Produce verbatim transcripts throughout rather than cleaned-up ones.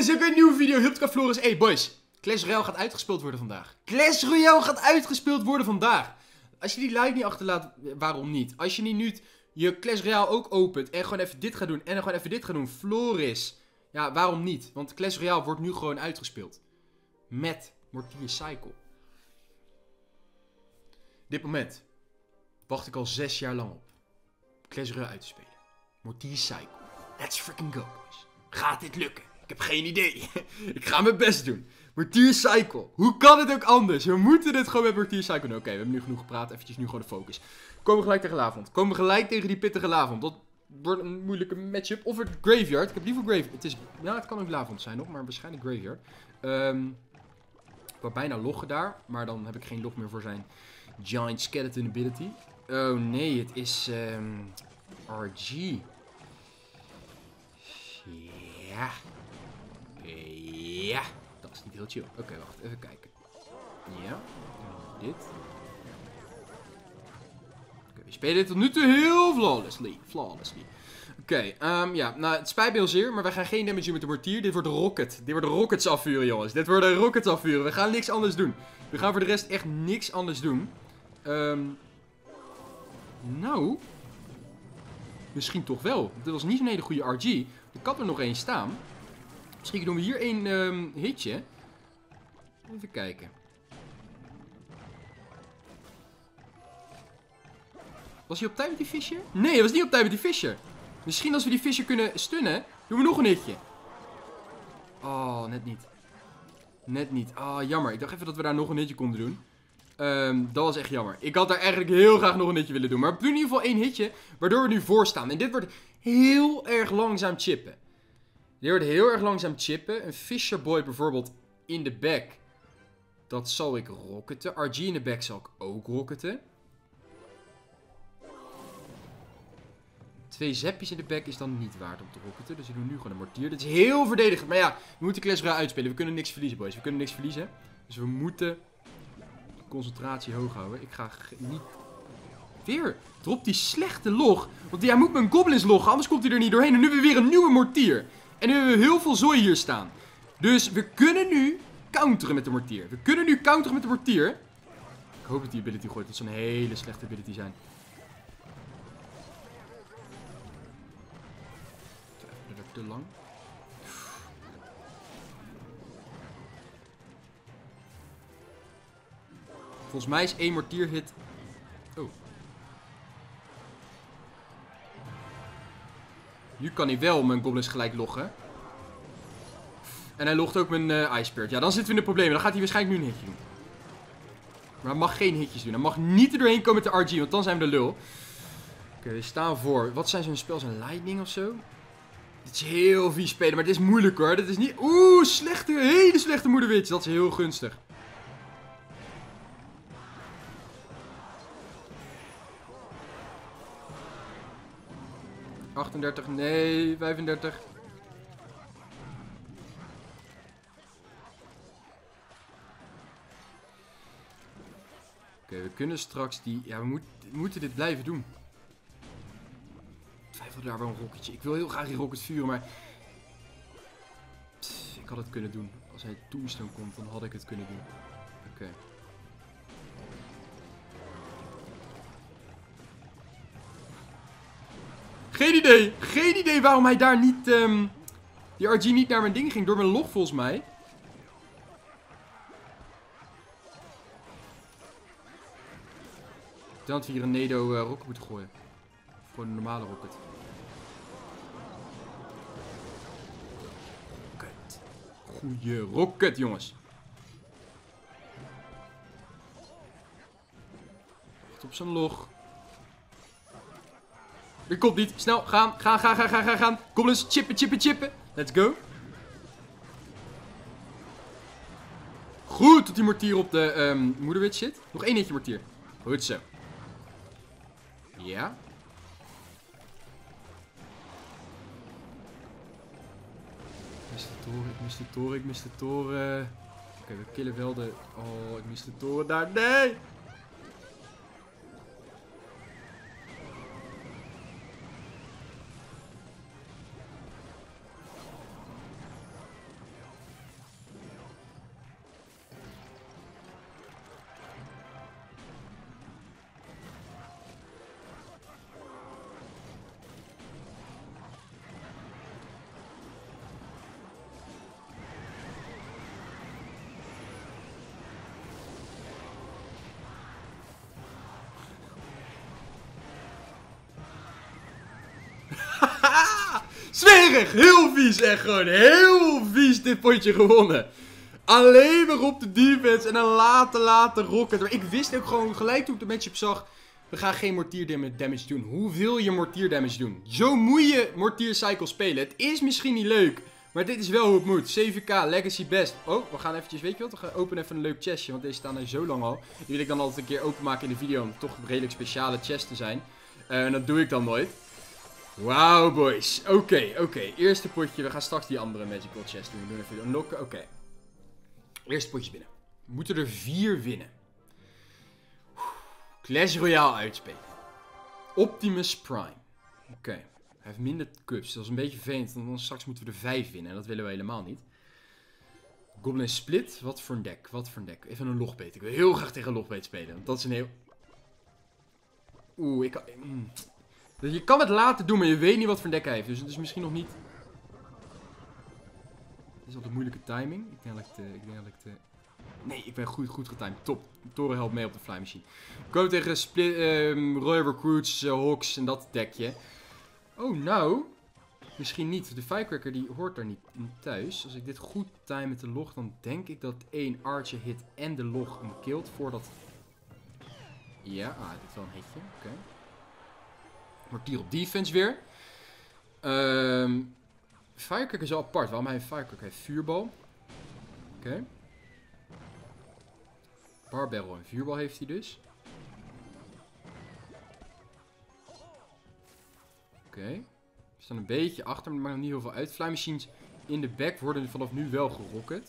jongens, ook een nieuwe video. Huptka Floris. Hey boys, Clash Royale gaat uitgespeeld worden vandaag. Clash Royale gaat uitgespeeld worden vandaag. Als je die like niet achterlaat, waarom niet? Als je niet nu je Clash Royale ook opent en gewoon even dit gaat doen en dan gewoon even dit gaat doen, Floris. Ja, waarom niet? Want Clash Royale wordt nu gewoon uitgespeeld. Met Mortier Cycle. Dit moment wacht ik al zes jaar lang op. Clash Royale uit te spelen. Mortier Cycle. Let's freaking go, boys. Gaat dit lukken? Ik heb geen idee. Ik ga mijn best doen. Mortier Cycle. Hoe kan het ook anders? We moeten dit gewoon met Mortier Cycle doen. Oké, okay, we hebben nu genoeg gepraat. Eventjes nu gewoon de focus. Komen we gelijk tegen Lavond. Komen we gelijk tegen die pittige Lavond. Dat wordt een moeilijke matchup. Of het Graveyard. Ik heb liever Graveyard. Het is, ja, het kan ook Lavond zijn nog, maar waarschijnlijk Graveyard. Um, ik wou bijna loggen daar. Maar dan heb ik geen log meer voor zijn Giant Skeleton ability. Oh nee, het is um, R G. Ja. Ja. Dat is niet heel chill. Oké, okay, wacht. Even kijken. Ja. Dit. Oké, okay, we spelen dit tot nu toe heel flawlessly. Flawlessly. Oké, okay, um, ja. Nou, het spijt me heel zeer, maar wij gaan geen damage doen met de mortier. Dit wordt rocket. Dit wordt rockets afvuren, jongens. Dit worden rockets afvuren. We gaan niks anders doen. We gaan voor de rest echt niks anders doen. Um, nou. Misschien toch wel. Dit was niet zo'n hele goede R G. Ik had er nog één staan. Misschien doen we hier één um, hitje. Even kijken. Was hij op tijd met die Fisher? Nee, hij was niet op tijd met die Fisher. Misschien als we die Fisher kunnen stunnen, doen we nog een hitje. Oh, net niet. Net niet. Ah, oh, jammer. Ik dacht even dat we daar nog een hitje konden doen. Um, dat was echt jammer. Ik had daar eigenlijk heel graag nog een hitje willen doen. Maar we doen in ieder geval één hitje, waardoor we nu voor staan. En dit wordt heel erg langzaam chippen. Dit wordt heel erg langzaam chippen. Een Fisher Boy bijvoorbeeld in de back. Dat zal ik rocketen. R G in de back zal ik ook rocketen. Twee zeppies in de back is dan niet waard om te rocketen. Dus we doen nu gewoon een mortier. Dit is heel verdedigend. Maar ja, we moeten Clash Royale uitspelen. We kunnen niks verliezen, boys. We kunnen niks verliezen. Dus we moeten concentratie hoog houden. Ik ga niet... Weer. Drop die slechte log. Want hij moet mijn goblins loggen. Anders komt hij er niet doorheen. En nu hebben we weer een nieuwe mortier. En nu hebben we heel veel zooi hier staan. Dus we kunnen nu counteren met de mortier. We kunnen nu counteren met de mortier. Ik hoop dat die ability gooit. Dat zou een hele slechte ability zijn. Dat is te lang. Volgens mij is één mortier hit. Oh. Nu kan hij wel mijn goblins gelijk loggen. En hij logt ook mijn uh, Ice Spirit. Ja, dan zitten we in de problemen. Dan gaat hij waarschijnlijk nu een hitje doen. Maar hij mag geen hitjes doen. Hij mag niet er doorheen komen met de R G, want dan zijn we de lul. Oké, okay, we staan voor. Wat zijn zo'n spel? Zijn Lightning of zo? Dit is heel vies spelen, maar dit is moeilijk hoor. Dit is niet... Oeh, slechte, hele slechte moederwitch. Dat is heel gunstig. achtendertig, nee, vijfendertig. Oké, okay, we kunnen straks die... Ja, we, moet, we moeten dit blijven doen. Ik twijfel daar wel een rocketje. Ik wil heel graag die rocket vuren, maar... Pff, ik had het kunnen doen. Als hij Tombstone komt, dan had ik het kunnen doen. Oké. Okay. Geen idee. Geen idee waarom hij daar niet... Um, die R G niet naar mijn ding ging. Door mijn log volgens mij. Ik denk dat we hier een Nedo uh, rocket moeten gooien. Of gewoon een normale rocket. Rocket. Goeie rocket, jongens. Wacht op zijn log. Er komt niet. Snel. Gaan. Gaan, gaan, gaan, gaan, gaan, gaan. Goblins. Chippen, chippen, chippen. Let's go. Goed dat die mortier op de um, moederwitch zit. Nog één hitje mortier. Goed zo. Ja. Ik mis de toren, ik mis de toren, ik mis de toren. Oké, okay, we killen wel de... Oh, ik mis de toren daar. Nee! Smerig! Heel vies, echt gewoon. Heel vies dit potje gewonnen. Alleen maar op de defense en een late, late rocket. Maar ik wist ook gewoon gelijk toen ik de matchup zag. We gaan geen mortier damage doen. Hoe wil je mortier damage doen? Zo moet je mortier cycle spelen. Het is misschien niet leuk. Maar dit is wel hoe het moet. zeven k, legacy best. Oh, we gaan eventjes, weet je wat? We gaan openen even een leuk chestje. Want deze staan er zo lang al. Die wil ik dan altijd een keer openmaken in de video. Om het toch een redelijk speciale chest te zijn. Uh, en dat doe ik dan nooit. Wauw, boys. Oké, okay, oké. Okay. Eerste potje. We gaan straks die andere magical chest doen. We doen even unlocken. Oké. Okay. Eerste potje binnen. We moeten er vier winnen. Clash Royale uitspelen. Optimus Prime. Oké. Okay. Hij heeft minder cups. Dat is een beetje vervelend. Want straks moeten we er vijf winnen. En dat willen we helemaal niet. Goblin Split. Wat voor een deck. Wat voor een deck. Even een logbeet. Ik wil heel graag tegen een logbeet spelen. Want dat is een heel... Oeh, ik kan... Mm. Dus je kan het later doen, maar je weet niet wat voor een deck hij heeft. Dus het is misschien nog niet... Dit is altijd moeilijke timing. Ik denk dat ik de... Ik denk dat ik de... Nee, ik ben goed, goed getimed. Top. Toren helpt mee op de fly machine. We komen tegen Split, um, Royal Recruits, uh, Hawks en dat dekje. Oh, nou. Misschien niet. De Firecracker die hoort daar niet in thuis. Als ik dit goed time met de log, dan denk ik dat één Archer hit en de log hem killt voordat... Ja, ah, dit is wel een hitje. Oké. Okay. Mortier op defense weer. Um, Firecracker is wel apart. Waarom hij een Firecracker heeft? Vuurbal. Oké. Okay. Barbarrel en vuurbal heeft hij dus. Oké. Okay. We staan een beetje achter, maar het maakt nog niet heel veel uit. Fly machines in de back worden vanaf nu wel gerocket.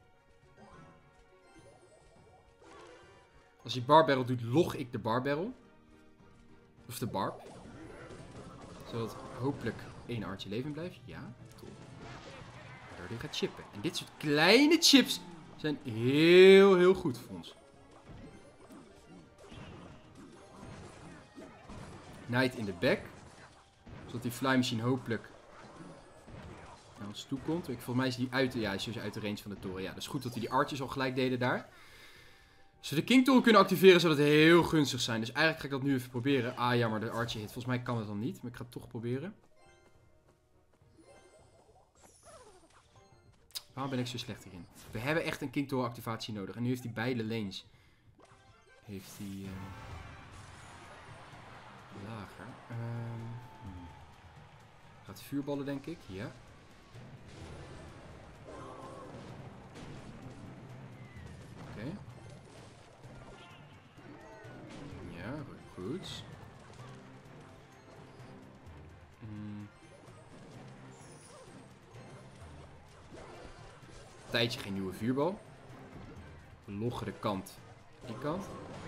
Als hij barbarrel doet, log ik de barbarrel. Of de barb. Zodat hopelijk één artje leven blijft. Ja, top. Waardoor hij gaat chippen. En dit soort kleine chips zijn heel, heel goed voor ons. Knight in de back. Zodat die fly machine hopelijk naar ons toe komt. Ik, volgens mij is die uit de, ja, is uit de range van de toren. Ja, dat is goed dat we die archers al gelijk deden daar. Zodat we de king toren kunnen activeren, zodat het heel gunstig zijn. Dus eigenlijk ga ik dat nu even proberen. Ah ja, maar de archer hit. Volgens mij kan het dan niet, maar ik ga het toch proberen. Waarom ben ik zo slecht hierin? We hebben echt een king toren activatie nodig. En nu heeft hij beide lanes. Heeft hij... Uh... Lager. Um, hmm. Gaat vuurballen, denk ik. Ja. Oké. Okay. Ja, goed. Hmm. Tijdje geen nieuwe vuurbal. We loggen de kant. Die kant.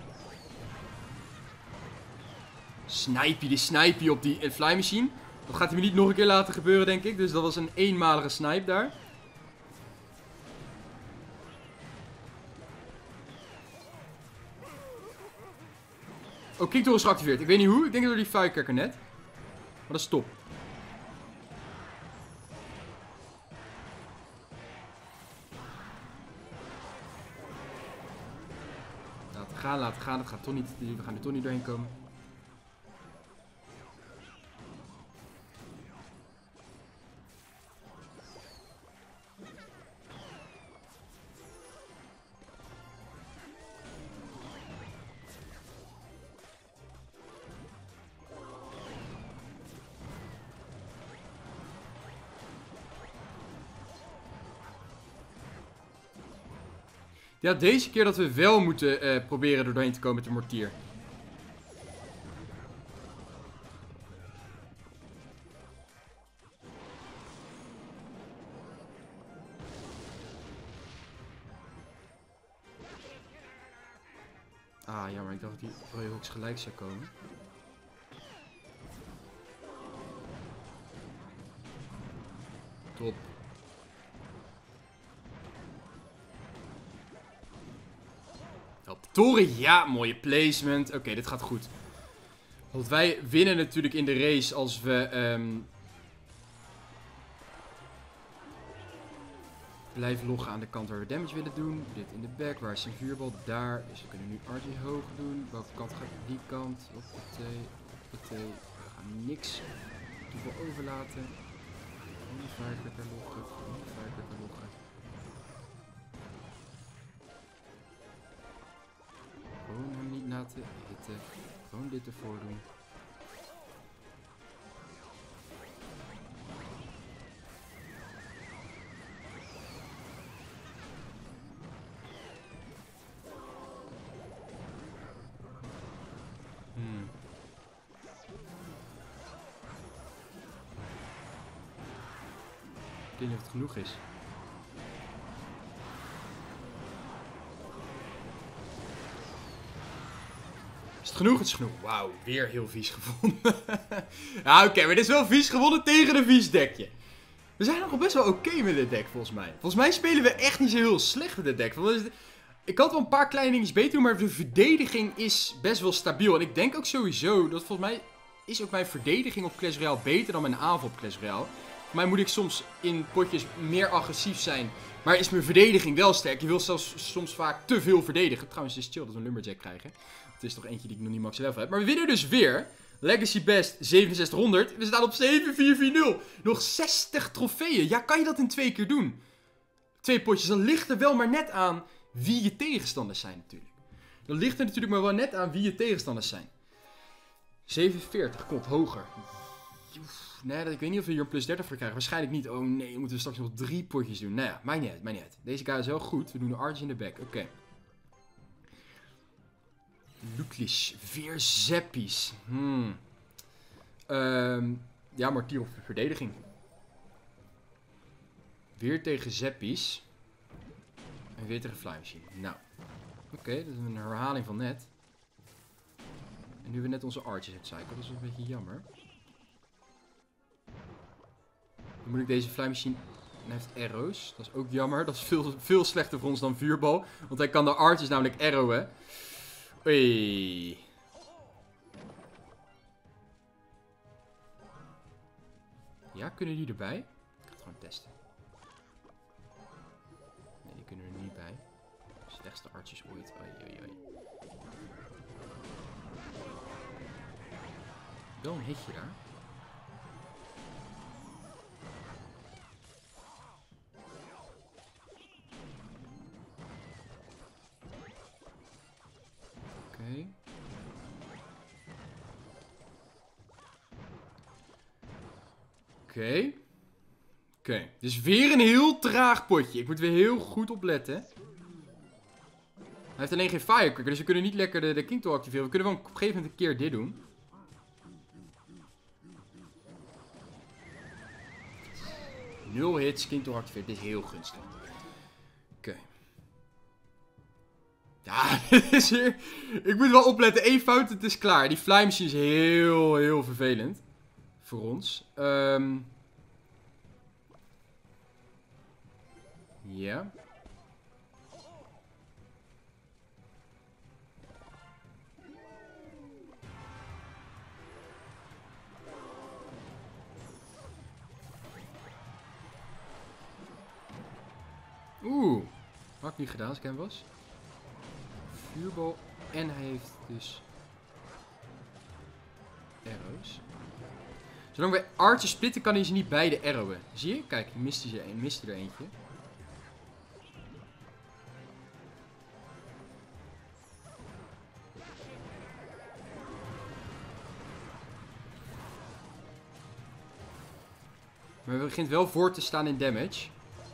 Snipey, die snipey op die fly machine. Dat gaat hij me niet nog een keer laten gebeuren, denk ik. Dus dat was een eenmalige snipe daar. Oh, King Toren is geactiveerd. Ik weet niet hoe. Ik denk door die Firecracker net. Maar dat is top. Laten gaan, laten gaan. Het gaat toch niet, we gaan er toch niet doorheen komen. Ja, deze keer dat we wel moeten uh, proberen er doorheen te komen met de mortier. Ah, jammer. Ik dacht dat die Royhawks gelijk zou komen. Top. Op de toren, ja, mooie placement. Oké, okay, dit gaat goed. Want wij winnen natuurlijk in de race als we um, blijven loggen aan de kant waar we damage willen doen. Dit in de back, waar is zijn vuurbal? Daar. Dus we kunnen nu R J hoog doen. Welke kant gaat die kant? Hoppatee, hoppatee. We gaan niks toeval overlaten. Die firecracker loggen. Die firecracker loggen. Gewoon hem niet laten hitten. Gewoon dit ervoor doen. Hmm. Ik weet niet of het genoeg is. Is het genoeg? Het is genoeg. Wauw, weer heel vies gevonden. Ja, oké, okay, maar dit is wel vies gewonnen tegen een vies dekje. We zijn nog best wel oké okay met dit deck, volgens mij. Volgens mij spelen we echt niet zo heel slecht met dit deck. Ik had wel een paar kleine dingetjes beter doen, maar de verdediging is best wel stabiel. En ik denk ook sowieso dat volgens mij is ook mijn verdediging op Clash Royale beter dan mijn aanval op Clash Royale. Voor mij moet ik soms in potjes meer agressief zijn, maar is mijn verdediging wel sterk. Je wil zelfs soms vaak te veel verdedigen. Trouwens, het is chill dat we een Lumberjack krijgen. Het is toch eentje die ik nog niet max level heb. Maar we winnen dus weer. Legacy Best zevenenzestighonderd. We staan op zeven vier vier nul. Nog zestig trofeeën. Ja, kan je dat in twee keer doen? Twee potjes. Dan ligt er wel maar net aan wie je tegenstanders zijn natuurlijk. Dan ligt er natuurlijk maar wel net aan wie je tegenstanders zijn. zevenenveertig. Komt hoger. Nee, ik weet niet of we hier een plus dertig voor krijgen. Waarschijnlijk niet. Oh nee, moeten we straks nog drie potjes doen. Nou ja, maakt niet uit. Maakt niet uit. Deze guy is wel goed. We doen de Arch in de back. Oké. Okay. Luclish. Weer Zeppies. Hmm. Um, ja, Martier op verdediging. Weer tegen Zeppies. En weer tegen Fly Machine. Nou. Oké, okay, dat is een herhaling van net. En nu hebben we net onze Arches het cycle. Dat is een beetje jammer. Dan moet ik deze Fly Machine... Hij heeft arrows. Dat is ook jammer. Dat is veel, veel slechter voor ons dan vuurbal. Want hij kan de Arches namelijk arrowen. Oei. Ja, kunnen die erbij? Ik ga het gewoon testen. Nee, die kunnen er niet bij. Slechtste Arches ooit. Oei, oei, oei. Wel een hitje daar. Oké. Okay. Oké. Okay. Oké. Okay. Dus weer een heel traag potje. Ik moet weer heel goed opletten. Hij heeft alleen geen firecracker, dus we kunnen niet lekker de, de King Toll activeren. We kunnen wel op een gegeven moment een keer dit doen. Nul hits, King Toll activeren. Dit is heel gunstig. Oké. Okay. Ja, dit is hier... Ik moet wel opletten. Eén fout, het is klaar. Die Fly Machine is heel, heel vervelend. Voor ons. Um... Ja. Oeh. Had ik niet gedaan als ik hem was. Vuurbal. En hij heeft dus... arrows. Zolang wij Archer splitten, kan hij ze niet beide arrowen. Zie je? Kijk, mist hij er, mist er eentje. Maar we begint wel voor te staan in damage.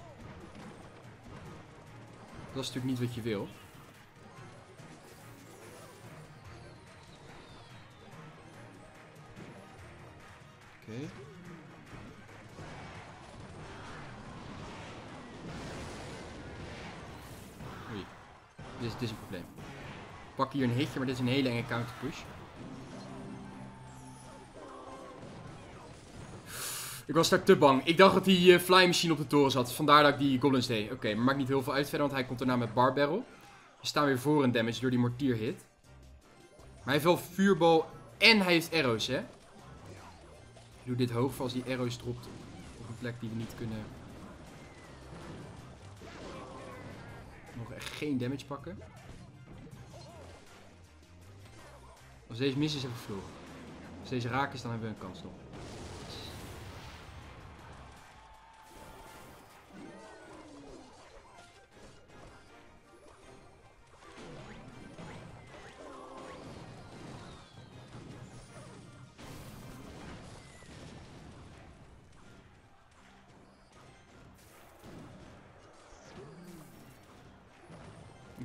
Dat is natuurlijk niet wat je wil. Oké. Okay. Oei. Dit is, dit is een probleem. Ik pak hier een hitje, maar dit is een hele enge counter push. Ik was daar te bang. Ik dacht dat die uh, Fly Machine op de toren zat. Vandaar dat ik die Goblins deed. Oké, okay, maar maakt niet heel veel uit verder, want hij komt daarna met Bar Barrel. We staan weer voor een damage door die mortier hit. Maar hij heeft wel vuurbal en hij heeft arrows, hè. Ik doe dit hoog voor als die arrows dropt op een plek die we niet kunnen. Nog echt geen damage pakken. Als deze mis is, hebben we verloren. Als deze raak is, dan hebben we een kans nog.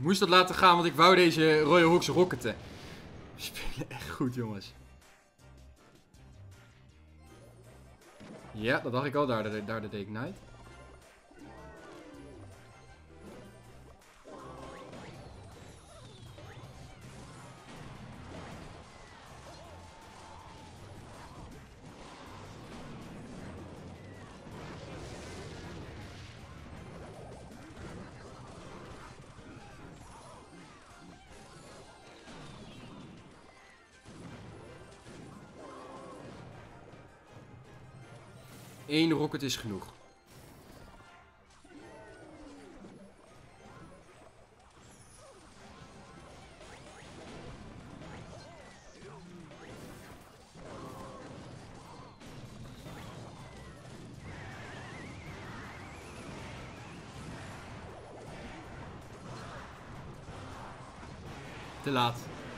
moest dat laten gaan, want ik wou deze Royal Hawks rocketen. We spelen echt goed, jongens. Ja, dat dacht ik al. Daar de, daar de Day Ignite. Eén rocket is genoeg. Te laat.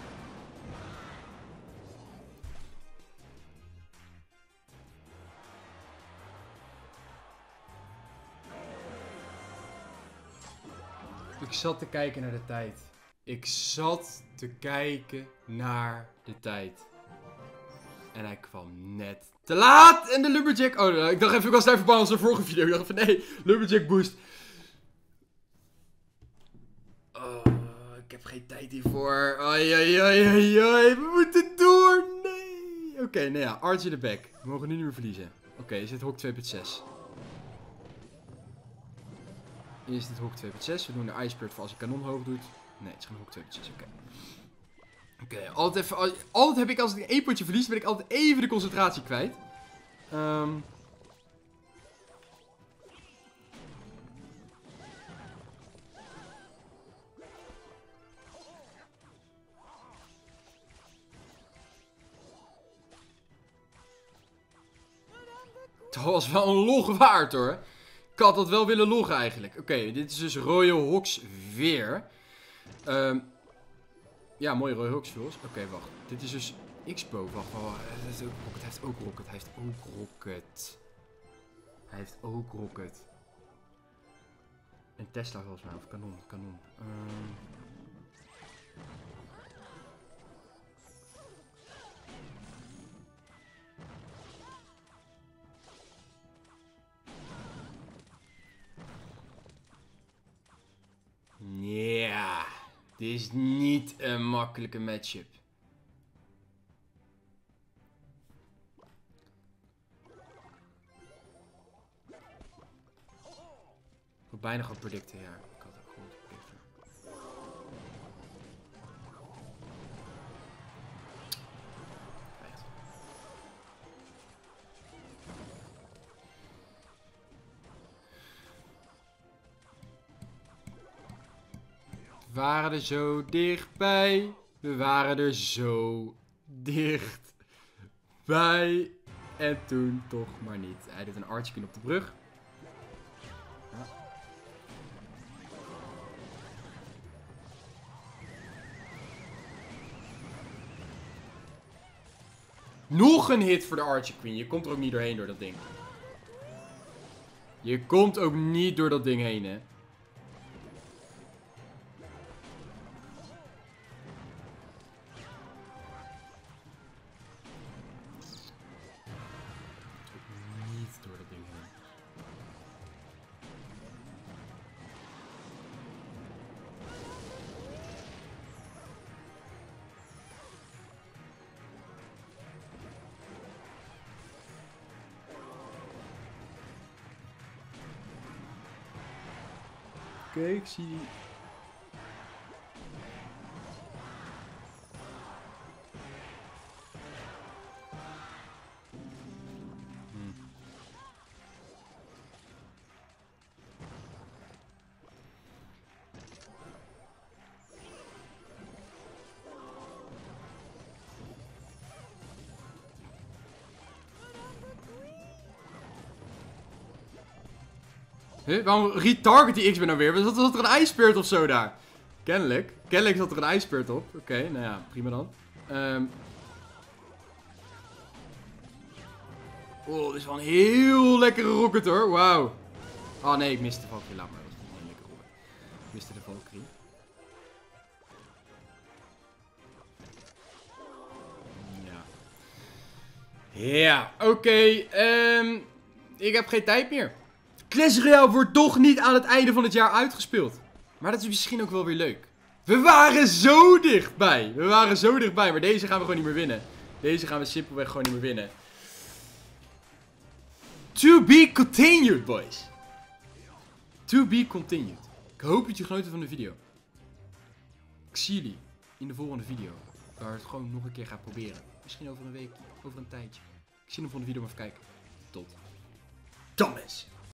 Ik zat te kijken naar de tijd. Ik zat te kijken naar de tijd. En hij kwam net te laat. En de Lumberjack... Oh, ik dacht even, ik was even bang als de vorige video. Ik dacht van, nee, Lumberjack boost. Oh, ik heb geen tijd hiervoor. Ai, ai, ai, ai, ai. We moeten door. Nee. Oké, okay, nou ja, Archie de back. We mogen nu niet meer verliezen. Oké, okay, is dit hok twee punt zes. Is dit hok twee punt zes. We doen de Ice Spirit voor als je kanon hoog doet. Nee, het is gewoon hok twee punt zes. Oké. Okay. Oké, okay, altijd, even, altijd heb ik als ik één potje verlies, ben ik altijd even de concentratie kwijt. Um. Dat was wel een log waard hoor. Ik had dat wel willen loggen eigenlijk. Oké, okay, dit is dus Royal Hawks weer. Um, ja, mooie Royal Hawks views. Oké, okay, wacht. Dit is dus X-Bow. Wacht, wacht, wacht. Hij heeft ook rocket. Hij heeft ook rocket. Hij heeft ook rocket. En Tesla volgens mij. Of kanon, kanon. Um... Ja, dit is niet een makkelijke matchup. Ik had bijna gaan predicten, ja. Ik had ook gewoon predicten. Echt. We waren er zo dichtbij. We waren er zo dichtbij. En toen toch maar niet. Hij doet een archkin op de brug. Ja. Nog een hit voor de Archer Queen. Je komt er ook niet doorheen door dat ding. Je komt ook niet door dat ding heen, hè. Oké, okay, ik zie die. Hmm. Huh? Waarom retarget die X-Ben nou weer? Zat, zat er een ijspeert of zo daar? Kennelijk. Kennelijk zat er een ijspeert op. Oké, okay, nou ja, prima dan. Um... Oh, dit is wel een heel lekkere rocket hoor. Wauw. Oh nee, ik miste de Valkyrie. Laat maar. Dat is niet een lekkere rocket. Ik miste de Valkyrie. Ja, oké. Okay, um, ik heb geen tijd meer. Clash Royale wordt toch niet aan het einde van het jaar uitgespeeld. Maar dat is misschien ook wel weer leuk. We waren zo dichtbij. We waren zo dichtbij. Maar deze gaan we gewoon niet meer winnen. Deze gaan we simpelweg gewoon niet meer winnen. To be continued, boys. To be continued. Ik hoop dat je genoten van de video. Ik zie jullie in de volgende video. Waar we het gewoon nog een keer gaan proberen. Misschien over een week, over een tijdje. Ik zie je in de volgende video, maar even kijken. Tot dan, mensen.